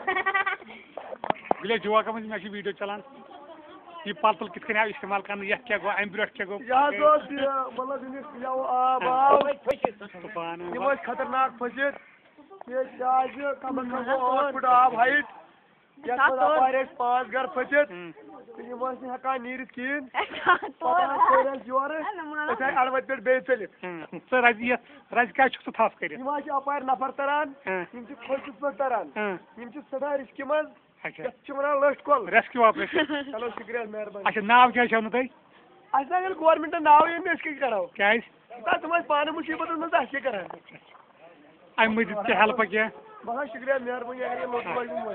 گلے جوا کا میں ویڈیو چلان یہ پل پل کت کن استعمال کرنے یہ کیا گو ام برٹ کیا گو مطلب آب آو خطرناک پھسِتھ یہ کم از کم 8 فٹ آب ہائٹ یتھ 5 گھر پھسِتھ یہ ہکان نیرتھ کہین یور اڑوت پہ بیٚیہِ ژٔلِتھ رز کیا تھپ کر اپار نفر تران کھوجس پہ تران سدا رسکہِ منٛز یتھ ونان لٔٹھ کۄل ریسکیو آپریشن چلو شکریہ مہربانی اچھا ناو کیا چھو تۄہہِ اَسہِ نہ گورمنٹن ناو أسۍ کیٛاہ کرو کیٛازِ تِم ٲسۍ پانہٕ مُصیٖبتن منٛز أسۍ کیٛاہ کران امہِ مزید کیٛاہ ہیلپ کینٛہہ بہت شکریہ مہربانی اگر یہ لوٹ بڑی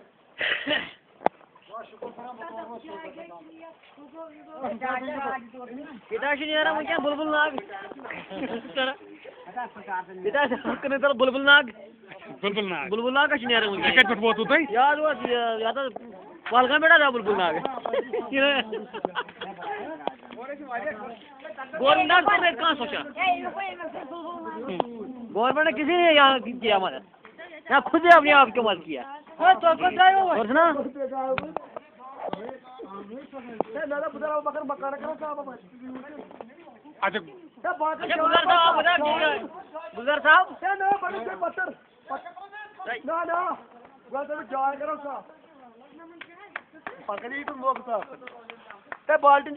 بلبل ناگ بلبل ناگ بلبل ناگ بلبل ناگ یہ کتہِ پٮ۪ٹھ ووتوٕ تۄہہِ یاد پہلگام پہ بلبل ناگ گورنمنٹ نے کہاں سوچا گورنمنٹ نے کسی نے یہاں کیا مدد نہ خود نے اپنے آپ کی مدد کیا گزر صاحب بالٹن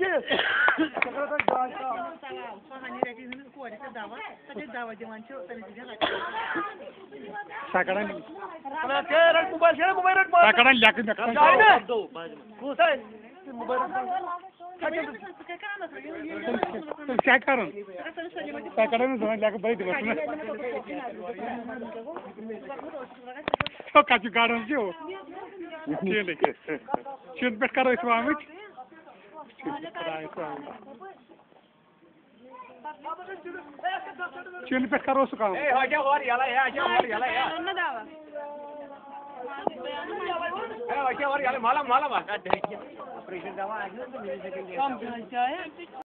کیا کرن کچھ گاڑن چین پہ کرو آمت چین پہ کرو سہ کام مالا